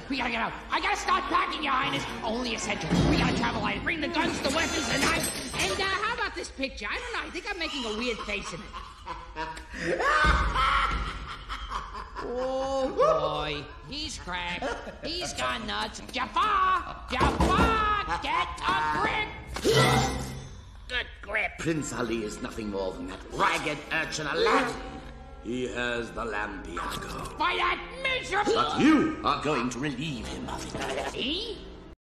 We gotta get out. I gotta start packing, Your Highness. Only essential. We gotta travel light. Bring the guns, the weapons, the knives. And how about this picture? I don't know. I think I'm making a weird face in it. Oh, boy. He's cracked. He's gone nuts. Jafar! Jafar! Get a grip! Good grip. Prince Ali is nothing more than that ragged urchin Aladdin. He has the lamp, Iago. By that miserable... But you are going to relieve him of it. Me?